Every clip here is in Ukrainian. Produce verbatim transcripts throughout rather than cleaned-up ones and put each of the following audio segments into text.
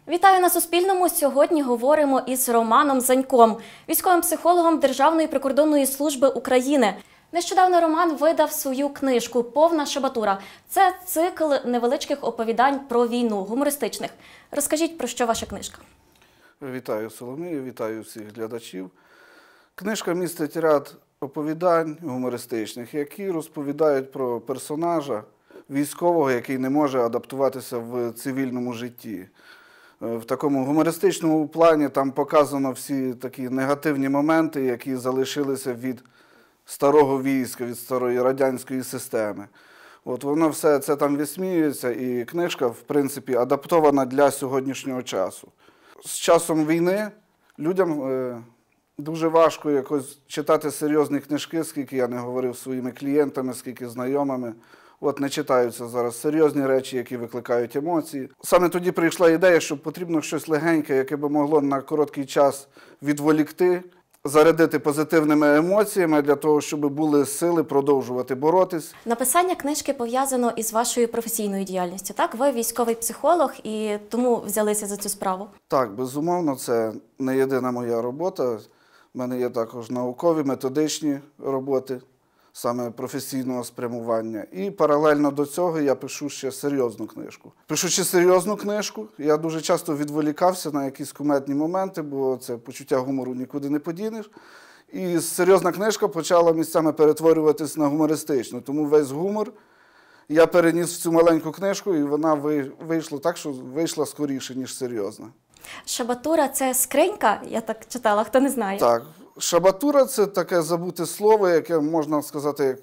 Вітаю на Суспільному. Сьогодні говоримо із Романом Заньком, військовим психологом Державної прикордонної служби України. Нещодавно Роман видав свою книжку «Повна шабатура». Це цикл невеличких оповідань про війну, гумористичних. Розкажіть, про що ваша книжка? Вітаю, Соломію, вітаю всіх глядачів. Книжка містить ряд оповідань гумористичних, які розповідають про персонажа військового, який не може адаптуватися в цивільному житті. В такому гумористичному плані там показано всі такі негативні моменти, які залишилися від старого війська, від старої радянської системи. От воно все це там висміюється, і книжка, в принципі, адаптована для сьогоднішнього часу. З часом війни людям е, дуже важко якось читати серйозні книжки, скільки я не говорив зі своїми клієнтами, скільки знайомими. От не читаються зараз серйозні речі, які викликають емоції. Саме тоді прийшла ідея, що потрібно щось легеньке, яке би могло на короткий час відволікти, зарядити позитивними емоціями для того, щоб були сили продовжувати боротись. Написання книжки пов'язано із вашою професійною діяльністю, так? Ви військовий психолог і тому взялися за цю справу? Так, безумовно, це не єдина моя робота. У мене є також наукові, методичні роботи, саме професійного спрямування. І паралельно до цього я пишу ще серйозну книжку. Пишучи серйозну книжку, я дуже часто відволікався на якісь кумедні моменти, бо це почуття гумору нікуди не подінеш. І серйозна книжка почала місцями перетворюватись на гумористичну. Тому весь гумор я переніс в цю маленьку книжку, і вона вийшла так, що вийшла скоріше, ніж серйозна. Шабатура – це скринька, я так читала, хто не знає. Так. Шабатура – це таке забуте слово, яке можна сказати як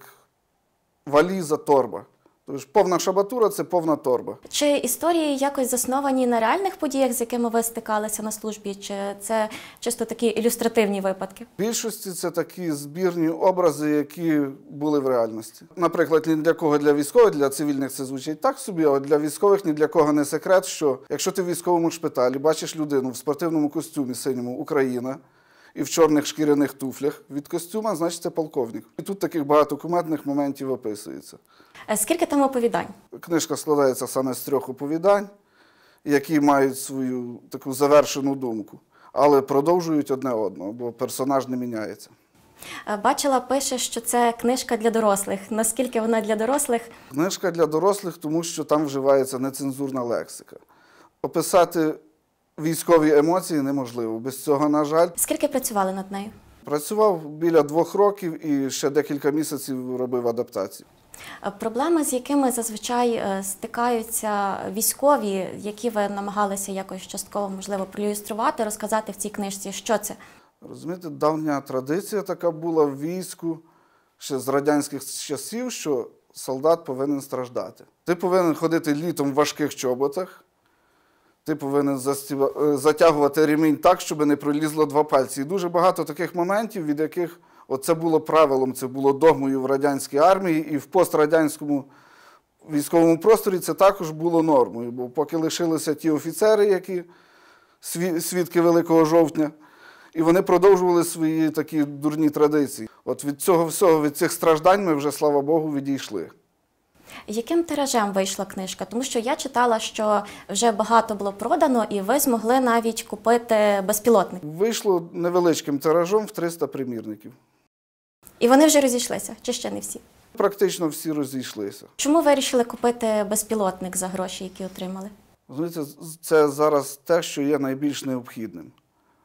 валіза, торба. Тож повна шабатура – це повна торба. Чи історії якось засновані на реальних подіях, з якими ви стикалися на службі, чи це чисто такі ілюстративні випадки? В більшості це такі збірні образи, які були в реальності. Наприклад, ні для кого, для військових, для цивільних це звучить так собі, а для військових ні для кого не секрет, що якщо ти в військовому шпиталі бачиш людину в спортивному костюмі синьому «Україна», і в чорних шкіряних туфлях від костюма, значить це полковник. І тут таких багато кумедних моментів описується. Скільки там оповідань? Книжка складається саме з трьох оповідань, які мають свою таку завершену думку, але продовжують одне одного, бо персонаж не міняється. Бачила, пише, що це книжка для дорослих. Наскільки вона для дорослих? Книжка для дорослих, тому що там вживається нецензурна лексика. Описати військові емоції неможливо. Без цього, на жаль. Скільки працювали над нею? Працював біля двох років і ще декілька місяців робив адаптацію. Проблеми, з якими зазвичай стикаються військові, які ви намагалися якось частково, можливо, проілюструвати, розказати в цій книжці, що це? Розумієте, давня традиція така була в війську ще з радянських часів, що солдат повинен страждати. Ти повинен ходити літом в важких чоботах, ти повинен затягувати ремінь так, щоб не пролізло два пальці. І дуже багато таких моментів, від яких це було правилом, це було догмою в радянській армії, і в пострадянському військовому просторі це також було нормою. Бо поки лишилися ті офіцери, які свідки Великого жовтня, і вони продовжували свої такі дурні традиції. От від цього всього, від цих страждань ми вже, слава Богу, відійшли. Яким тиражем вийшла книжка? Тому що я читала, що вже багато було продано, і ви змогли навіть купити безпілотник. Вийшло невеличким тиражом в триста примірників. І вони вже розійшлися? Чи ще не всі? Практично всі розійшлися. Чому ви вирішили купити безпілотник за гроші, які отримали? Знаєте, це зараз те, що є найбільш необхідним.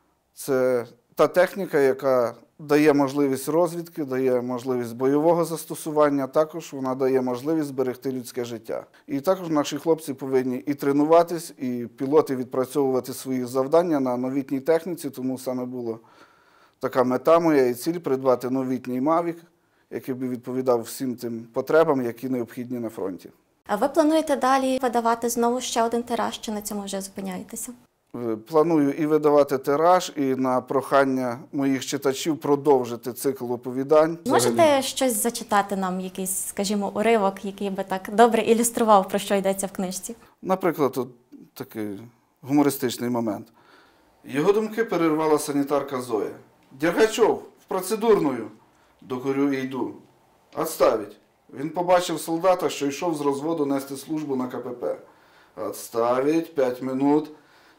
Це та техніка, яка дає можливість розвідки, дає можливість бойового застосування, також вона дає можливість зберегти людське життя. І також наші хлопці повинні і тренуватись, і пілоти відпрацьовувати свої завдання на новітній техніці, тому саме була така мета моя і ціль – придбати новітній Мавік, який би відповідав всім тим потребам, які необхідні на фронті. А ви плануєте далі видавати знову ще один тираж, чи на цьому вже зупиняєтеся? Планую і видавати тираж, і на прохання моїх читачів продовжити цикл оповідань. Можете Взагалі. щось зачитати нам, якийсь, скажімо, уривок, який би так добре ілюстрував, про що йдеться в книжці? Наприклад, от такий гумористичний момент. Його думки перервала санітарка Зоя. «Дергачов, в процедурную!» «Докурю і йду». «Отставить!» Він побачив солдата, що йшов з розводу нести службу на ка пе пе. «Отставить, п'ять минут!»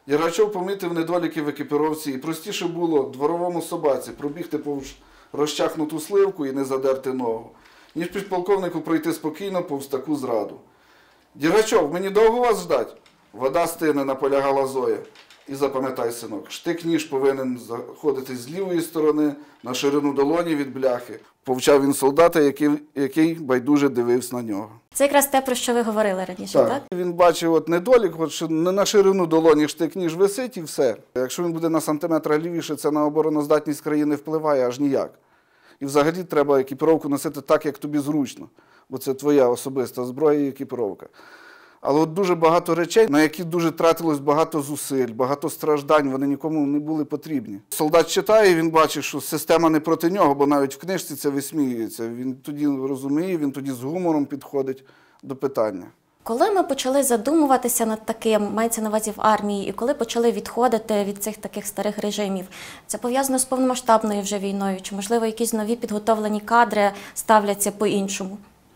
Дергачов помітив недоліки в екіпіровці, і простіше було дворовому собаці пробігти повз розчахнуту сливку і не задерти ногу, ніж підполковнику пройти спокійно повз таку зраду. «Дергачов, мені довго вас ждать?» «Вода стине», – наполягала Зоя. І запам'ятай, синок, штик-ніж повинен заходити з лівої сторони на ширину долоні від бляхи. Повчав він солдата, який, який байдуже дивився на нього. Це якраз те, про що ви говорили раніше, так? Так. Він бачив от недолік, от, що не на ширину долоні штик-ніж висить і все. Якщо він буде на сантиметр лівіше, це на обороноздатність країни впливає аж ніяк. І взагалі треба екіпіровку носити так, як тобі зручно, бо це твоя особиста зброя і екіпіровка. Але от дуже багато речей, на які дуже тратилось багато зусиль, багато страждань, вони нікому не були потрібні. Солдат читає, він бачить, що система не проти нього, бо навіть в книжці це висміюється. Він тоді розуміє, він тоді з гумором підходить до питання. Коли ми почали задумуватися над таким, мається на увазі в армії, і коли почали відходити від цих таких старих режимів, це пов'язано з повномасштабною вже війною? Чи, можливо, якісь нові підготовлені кадри ставляться по-іншому?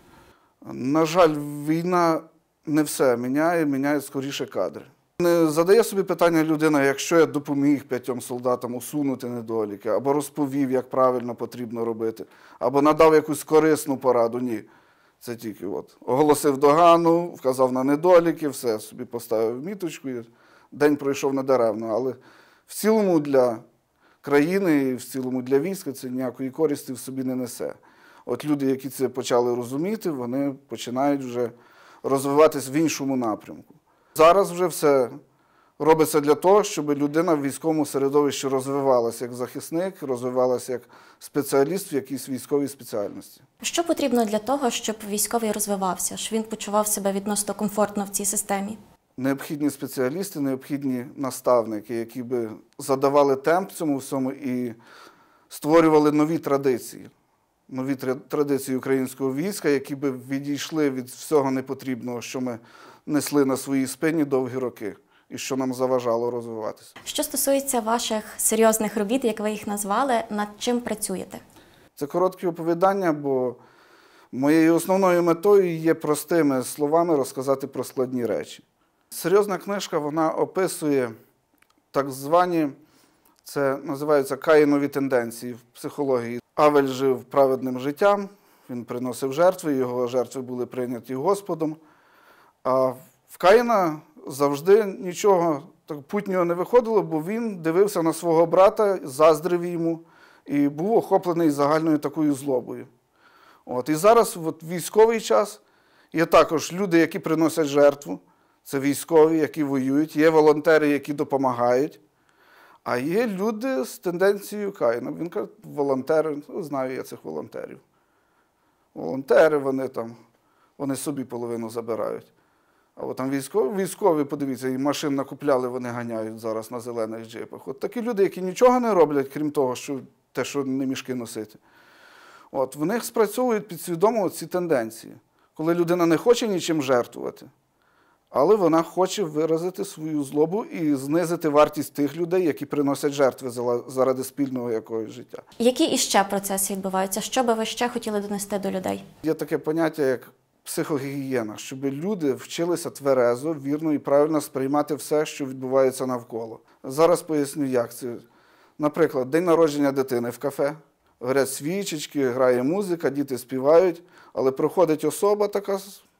На жаль, війна не все міняє, міняє скоріше кадри. Не задає собі питання людина, якщо я допоміг п'ятьом солдатам усунути недоліки, або розповів, як правильно потрібно робити, або надав якусь корисну пораду. Ні. Це тільки от оголосив догану, вказав на недоліки, все, собі поставив міточку, і день пройшов недаремно. Але в цілому для країни і в цілому для війська це ніякої користі в собі не несе. От люди, які це почали розуміти, вони починають вже розвиватись в іншому напрямку. Зараз вже все робиться для того, щоб людина в військовому середовищі розвивалася як захисник, розвивалася як спеціаліст в якійсь військовій спеціальності. Що потрібно для того, щоб військовий розвивався, щоб він почував себе відносно комфортно в цій системі? Необхідні спеціалісти, необхідні наставники, які би задавали темп цьому всьому і створювали нові традиції. Нові традиції українського війська, які би відійшли від всього непотрібного, що ми несли на своїй спині довгі роки і що нам заважало розвиватися. Що стосується ваших серйозних робіт, як ви їх назвали, над чим працюєте? Це короткі оповідання, бо моєю основною метою є простими словами розказати про складні речі. Серйозна книжка, вона описує так звані, це називаються каїнові тенденції в психології. Авель жив праведним життям, він приносив жертви, його жертви були прийняті Господом. А в Каїна завжди нічого так путнього не виходило, бо він дивився на свого брата, заздрив йому і був охоплений загальною такою злобою. От. І зараз от, військовий час є також люди, які приносять жертву, це військові, які воюють, є волонтери, які допомагають. А є люди з тенденцією Каїна. Він каже, волонтери, знаю я цих волонтерів. Волонтери, вони там, вони собі половину забирають. А от там військові, військові, подивіться, і машин накупляли, вони ганяють зараз на зелених джипах. От такі люди, які нічого не роблять, крім того, що те, що не мішки носити. От, в них спрацьовують підсвідомо ці тенденції. Коли людина не хоче нічим жертвувати, але вона хоче виразити свою злобу і знизити вартість тих людей, які приносять жертви заради спільного якогось життя. Які іще процеси відбуваються? Що би ви ще хотіли донести до людей? Є таке поняття, як психогігієна, щоб люди вчилися тверезо, вірно і правильно сприймати все, що відбувається навколо. Зараз поясню, як це. Наприклад, день народження дитини в кафе, горять свічечки, грає музика, діти співають, але проходить особа така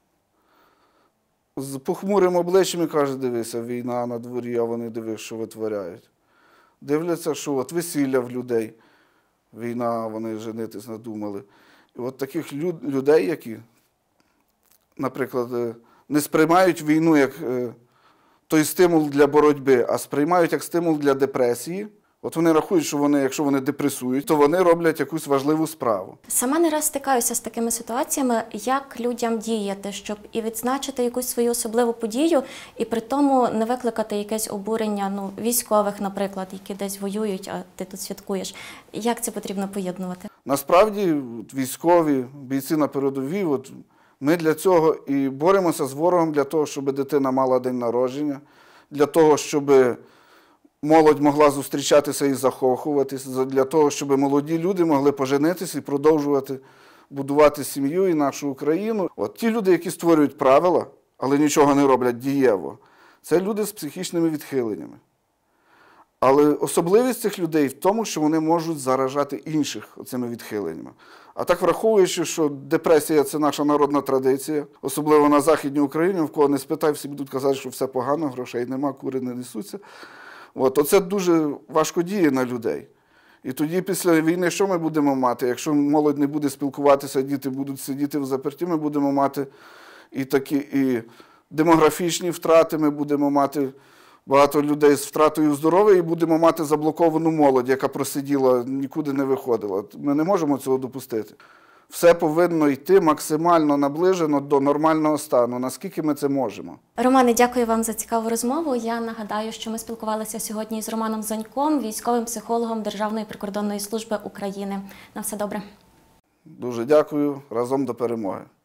з похмурим обличчям і каже, дивися, війна на дворі, а вони дивись, що витворяють. Дивляться, що от весілля в людей, війна, вони женитись надумали. І от таких люд, людей, які, наприклад, не сприймають війну як той стимул для боротьби, а сприймають як стимул для депресії. От вони рахують, що вони, якщо вони депресують, то вони роблять якусь важливу справу. Сама не раз стикаюся з такими ситуаціями, як людям діяти, щоб і відзначити якусь свою особливу подію, і при тому не викликати якесь обурення ну, військових, наприклад, які десь воюють, а ти тут святкуєш. Як це потрібно поєднувати? Насправді, військові, бійці на передовій, от, ми для цього і боремося з ворогом, для того, щоб дитина мала день народження, для того, щоб молодь могла зустрічатися і закохуватися, для того, щоб молоді люди могли поженитися і продовжувати будувати сім'ю і нашу Україну. От ті люди, які створюють правила, але нічого не роблять дієво, це люди з психічними відхиленнями. Але особливість цих людей в тому, що вони можуть заражати інших цими відхиленнями. А так враховуючи, що депресія – це наша народна традиція, особливо на Західній Україні, в кого не спитай, всі будуть казати, що все погано, грошей нема, кури не несуться. От, оце дуже важко діє на людей. І тоді після війни що ми будемо мати? Якщо молодь не буде спілкуватися, діти будуть сидіти в заперті, ми будемо мати і такі і демографічні втрати, ми будемо мати багато людей з втратою здоров'я і будемо мати заблоковану молодь, яка просиділа, нікуди не виходила. Ми не можемо цього допустити. Все повинно йти максимально наближено до нормального стану, наскільки ми це можемо. Романе, дякую вам за цікаву розмову. Я нагадаю, що ми спілкувалися сьогодні з Романом Заньком, військовим психологом Державної прикордонної служби України. На все добре. Дуже дякую. Разом до перемоги.